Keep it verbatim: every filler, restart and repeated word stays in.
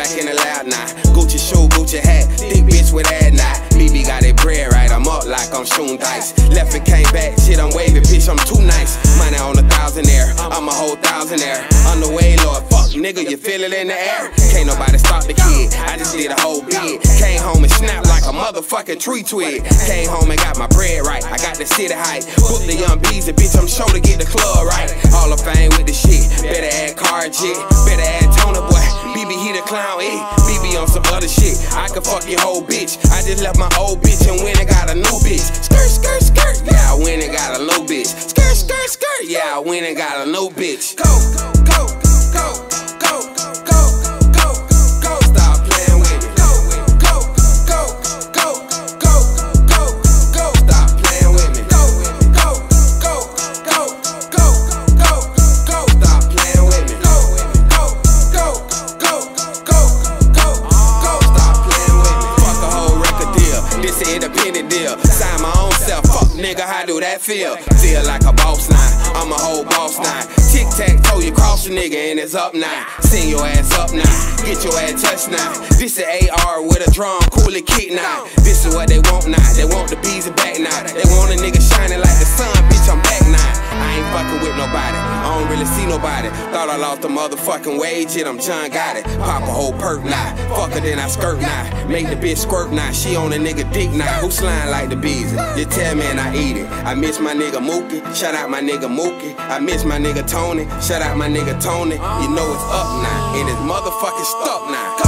back in the lab now. Gucci shoe, Gucci hat, thick bitch with ad now. B B got that bread right, I'm up like I'm shooting dice. Left and came back, shit I'm wavy, bitch I'm too nice. Money on a thousandaire, I'm a whole thousandaire. On the way, Lord, fuck nigga, you feel it in the air. Can't nobody stop the kid, I just did a whole bid. Came home and snapped like a motherfucking tree twig. Came home and got my bread right, I got the city hype. Book the young bees, and bitch I'm sure to get the club right. All the fame with the shit, better add card shit, better add Tony boy. B B he the clown, eh? B B on some other shit. I can fuck your whole bitch. I just left my old bitch and went and got a new bitch. Skirt, skirt, skirt. Yeah, I went and got a new bitch. Skirt, skirt, skirt. Yeah, I went and got a new bitch. Go, go, go, go, go, go, go. Stop playing with me. Go, go, go, go, go, go, go. Stop playing with me. Go, go, go, go, go, go, go. Stop playing with me. Go, go, go, go, go, go, go. Stop playing with me. Fuck a whole record deal. This an independent deal. Sign my own self. Fuck nigga, how do that feel? Feel like a boss now. I'm a whole boss now. Tic tac toe, you cross a nigga and it's up now. Send your ass up now. Get your ass touched now. This an A R with a drum, cool it kick now. This is what they want now. They want the bees and back now. They want a nigga shining like the sun, bitch. I'm back now. I ain't fucking with nobody. I don't really see nobody. Thought I lost the motherfucking wage, yet I'm John got it. Pop a whole perk now. Fuck her, then I skirt now. Make the bitch squirt now. She on a nigga dick now. Who slime like the bees? You tell me and I eat it. I miss my nigga Mookie. Shout out my nigga Mookie. I miss my nigga Tony. Shout out my nigga Tony. You know it's up now. And it's motherfucking stuck now.